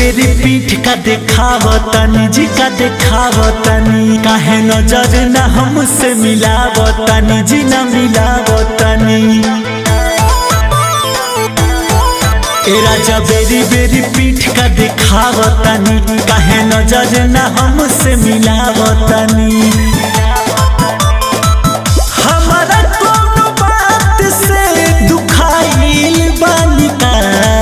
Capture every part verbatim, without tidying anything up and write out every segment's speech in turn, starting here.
बेरी पीठ का देखावतनी जी का देखावतनी काहे नजर न हमसे मिलावतनी जी न मिलावतनी। ए राजा बेरी बेरी पीठ का देखावतनी काहे नजर न हमसे मिलावतनी। हमारा कोनो बात से दुखाइल बानी का,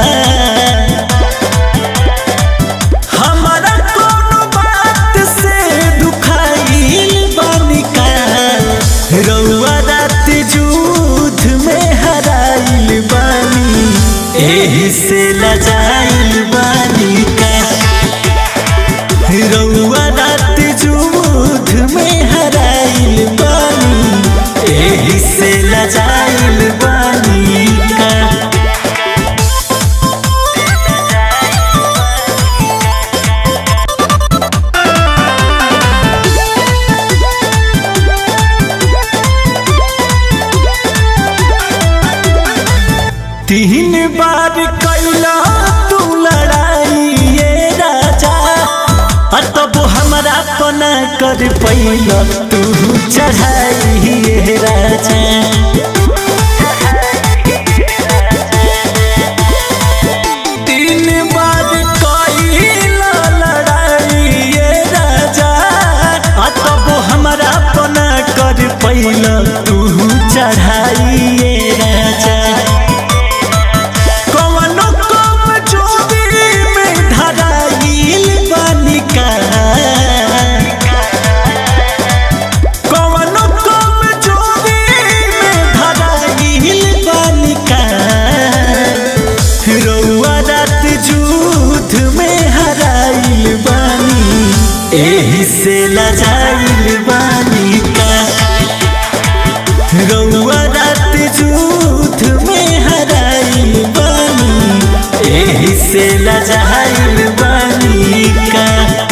हमारा कोनो बात से दुखाइल बानी का। रउआ रात जुध में हराइल बानी एही से लजाइल बानी का। रउआ रात जुध में हराइल बानी एही से लजाइल बानी का। तीन बार कैला तू लड़ाई ये राजा, तब हमरा पना कर पैला तू चढ़ाई ये राजा। तीन बार कैला लड़ाई ये राजा, तब हमरा पना कर पैला तू चढ़ाई ये राजा। एही से लजाइल बानी का। रउआ रात जुध में हराइल बानी एही से लजाइल बानी का।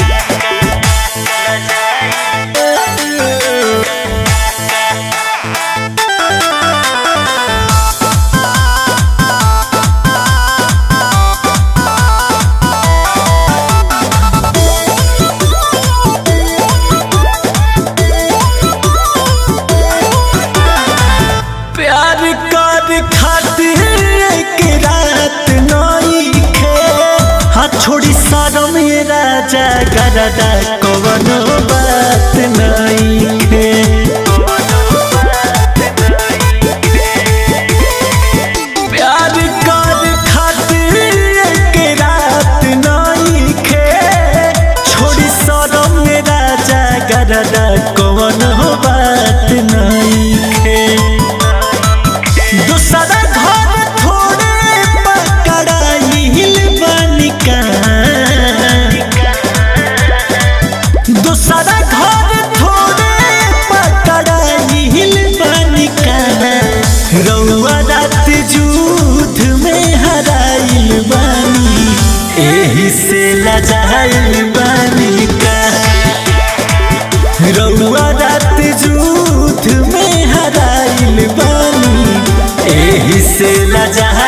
छोड़ी सारो मेरा जागरदा कवनो बात नहीं है। प्यार कर खातिर एक रात नहीं है। छोड़ी सारो मेरा जागरदा कवनो बात नहीं है। दूसरा घर थोड़े पकड़ाइल बानी का। दूसरा घर थोड़े पकड़ाइल बानी का। रउआ रात जुध में हराइल बानी एही से लजाइल बानी का। रउआ रात जुध में हराइल बानी एही से लजाइल